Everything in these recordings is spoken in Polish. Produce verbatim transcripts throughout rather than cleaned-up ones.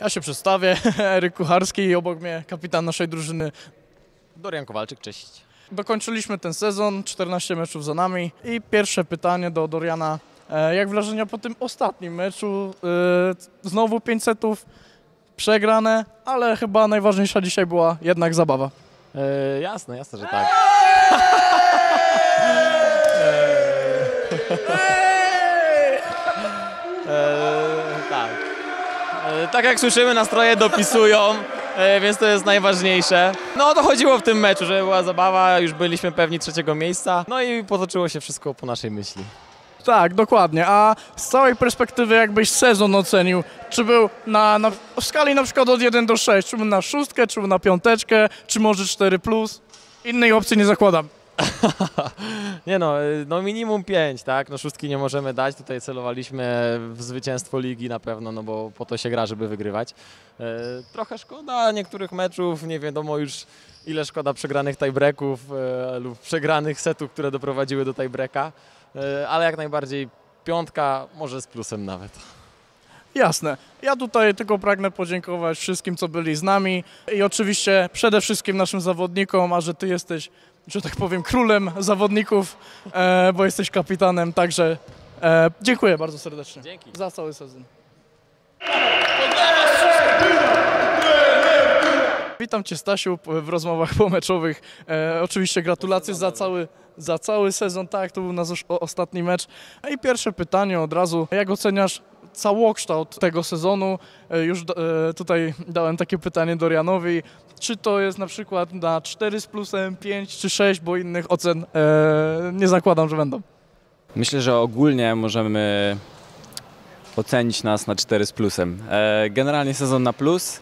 Ja się przedstawię, Eryk Kucharski i obok mnie kapitan naszej drużyny. Dorian Kowalczyk, cześć. Dokończyliśmy ten sezon, czternaście meczów za nami i pierwsze pytanie do Doriana. Jak wrażenia po tym ostatnim meczu? Znowu pięć setów przegrane, ale chyba najważniejsza dzisiaj była jednak zabawa. E, jasne, jasne, że tak. e, tak. E, tak jak słyszymy, nastroje dopisują, e, więc to jest najważniejsze. No o to chodziło w tym meczu, że była zabawa, już byliśmy pewni trzeciego miejsca, no i potoczyło się wszystko po naszej myśli. Tak, dokładnie. A z całej perspektywy jakbyś sezon ocenił, czy był na, na w skali na przykład od jeden do sześciu, czy był na szóstkę, czy był na piąteczkę, czy może cztery plus? Innej opcji nie zakładam. Nie no, no minimum pięć, tak? No szóstki nie możemy dać, tutaj celowaliśmy w zwycięstwo ligi na pewno, no bo po to się gra, żeby wygrywać. E, trochę szkoda niektórych meczów, nie wiadomo już ile szkoda przegranych tiebreaków e, lub przegranych setów, które doprowadziły do tiebreaka, e, ale jak najbardziej piątka, może z plusem nawet. Jasne. Ja tutaj tylko pragnę podziękować wszystkim, co byli z nami i oczywiście przede wszystkim naszym zawodnikom, a że ty jesteś, że tak powiem, królem zawodników, e, bo jesteś kapitanem, także e, dziękuję bardzo serdecznie. Dzięki. Za cały sezon. Witam Cię, Stasiu, w rozmowach pomeczowych. E, oczywiście gratulacje za cały, za cały sezon, tak, to był nasz ostatni mecz. I pierwsze pytanie od razu, jak oceniasz całokształt tego sezonu? E, już e, tutaj dałem takie pytanie Dorianowi, czy to jest na przykład na cztery z plusem, pięć czy sześć, bo innych ocen e, nie zakładam, że będą. Myślę, że ogólnie możemy ocenić nas na cztery z plusem. E, generalnie sezon na plus.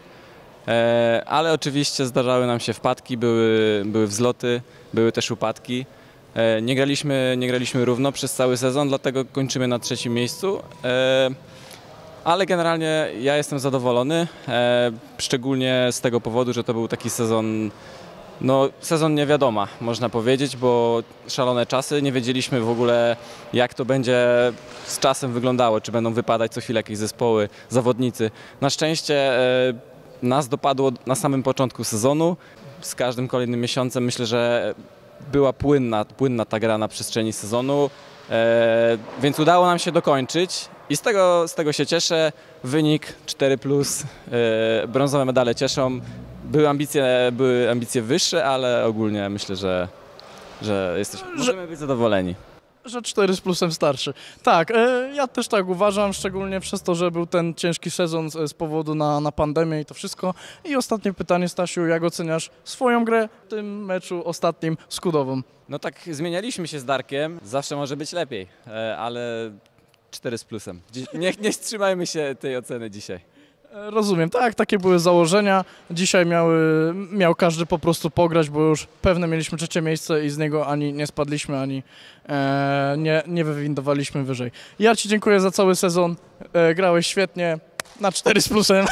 E, ale oczywiście zdarzały nam się wpadki, były, były wzloty, były też upadki. E, nie graliśmy, nie graliśmy równo przez cały sezon, dlatego kończymy na trzecim miejscu. E, ale generalnie ja jestem zadowolony, e, szczególnie z tego powodu, że to był taki sezon, no sezon nie wiadoma, można powiedzieć, bo szalone czasy, nie wiedzieliśmy w ogóle jak to będzie z czasem wyglądało, czy będą wypadać co chwilę jakieś zespoły, zawodnicy. Na szczęście e, nas dopadło na samym początku sezonu. Z każdym kolejnym miesiącem myślę, że była płynna, płynna ta gra na przestrzeni sezonu, e, więc udało nam się dokończyć i z tego, z tego się cieszę. Wynik cztery plus, e, brązowe medale cieszą. Były ambicje, były ambicje wyższe, ale ogólnie myślę, że, że jesteśmy, możemy być zadowoleni. Że cztery z plusem starszy. Tak, e, ja też tak uważam, szczególnie przez to, że był ten ciężki sezon z, z powodu na, na pandemię i to wszystko. I ostatnie pytanie, Stasiu, jak oceniasz swoją grę w tym meczu ostatnim z Kudową? No tak, zmienialiśmy się z Darkiem, zawsze może być lepiej, e, ale cztery z plusem. Nie, nie wstrzymajmy się tej oceny dzisiaj. Rozumiem, tak, takie były założenia. Dzisiaj miały, miał każdy po prostu pograć, bo już pewne mieliśmy trzecie miejsce i z niego ani nie spadliśmy, ani e, nie, nie wywindowaliśmy wyżej. Ja Ci dziękuję za cały sezon, e, grałeś świetnie, na cztery z plusem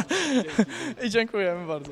i dziękujemy bardzo.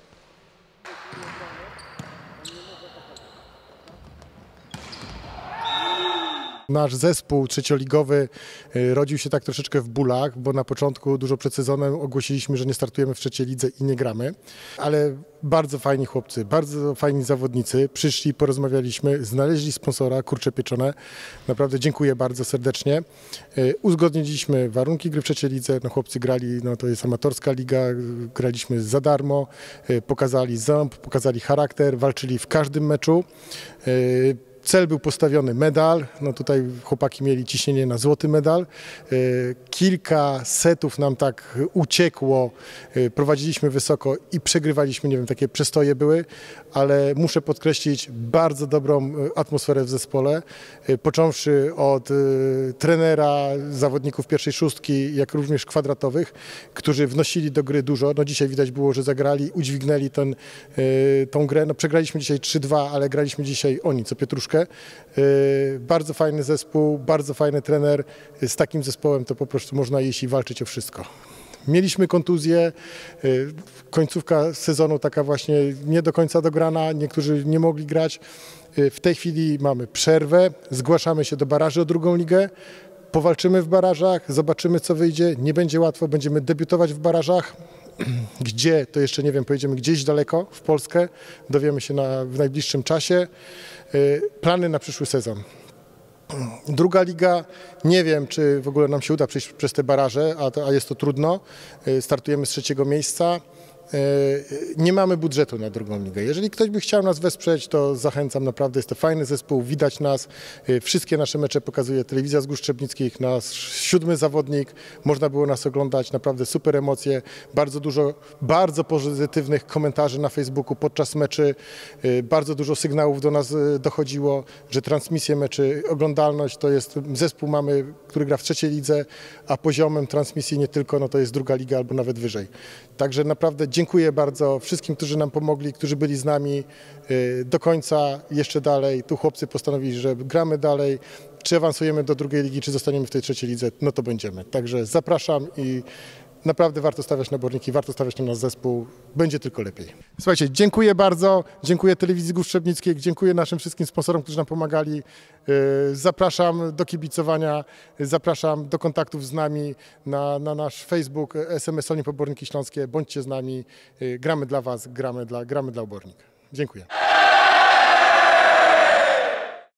Nasz zespół trzecioligowy rodził się tak troszeczkę w bólach, bo na początku, dużo przed sezonem ogłosiliśmy, że nie startujemy w trzeciej lidze i nie gramy, ale bardzo fajni chłopcy, bardzo fajni zawodnicy, przyszli, porozmawialiśmy, znaleźli sponsora, kurcze pieczone, naprawdę dziękuję bardzo serdecznie. Uzgodniliśmy warunki gry w trzeciej lidze, no chłopcy grali, no to jest amatorska liga, graliśmy za darmo, pokazali ząb, pokazali charakter, walczyli w każdym meczu. Cel był postawiony medal, no tutaj chłopaki mieli ciśnienie na złoty medal. Kilka setów nam tak uciekło, prowadziliśmy wysoko i przegrywaliśmy, nie wiem, takie przestoje były, ale muszę podkreślić bardzo dobrą atmosferę w zespole, począwszy od trenera, zawodników pierwszej szóstki, jak również kwadratowych, którzy wnosili do gry dużo. No dzisiaj widać było, że zagrali, udźwignęli ten, tą grę. No przegraliśmy dzisiaj trzy dwa, ale graliśmy dzisiaj oni, co Pietruszkę. Bardzo fajny zespół, bardzo fajny trener. Z takim zespołem to po prostu można iść i walczyć o wszystko. Mieliśmy kontuzję, końcówka sezonu taka właśnie nie do końca dograna, niektórzy nie mogli grać. W tej chwili mamy przerwę, zgłaszamy się do baraży o drugą ligę. powalczymy w barażach, zobaczymy co wyjdzie, nie będzie łatwo, będziemy debiutować w barażach. Gdzie, to jeszcze nie wiem, pojedziemy gdzieś daleko w Polskę, dowiemy się na, w najbliższym czasie. Plany na przyszły sezon. Druga liga, nie wiem, czy w ogóle nam się uda przejść przez te baraże, a, to, a jest to trudno. Startujemy z trzeciego miejsca. Nie mamy budżetu na drugą ligę. Jeżeli ktoś by chciał nas wesprzeć, to zachęcam, naprawdę jest to fajny zespół, widać nas. Wszystkie nasze mecze pokazuje telewizja z Gór Szczebnickich, nasz siódmy zawodnik, można było nas oglądać, naprawdę super emocje, bardzo dużo, bardzo pozytywnych komentarzy na Facebooku podczas meczy, bardzo dużo sygnałów do nas dochodziło, że transmisje meczy, oglądalność to jest, zespół mamy, który gra w trzeciej lidze, a poziomem transmisji nie tylko, no to jest druga liga albo nawet wyżej. Także naprawdę dziękuję bardzo wszystkim, którzy nam pomogli, którzy byli z nami do końca, jeszcze dalej. Tu chłopcy postanowili, że gramy dalej. Czy awansujemy do drugiej ligi, czy zostaniemy w tej trzeciej lidze, no to będziemy. Także zapraszam i naprawdę warto stawiać na Borniki, warto stawiać na nasz zespół. Będzie tylko lepiej. Słuchajcie, dziękuję bardzo. Dziękuję Telewizji Gór Szczebnickich, dziękuję naszym wszystkim sponsorom, którzy nam pomagali. Zapraszam do kibicowania, zapraszam do kontaktów z nami na, na nasz Facebook, S M S Solnie po Borniki Śląskie. Bądźcie z nami, gramy dla Was, gramy dla, gramy dla Obornik. Dziękuję.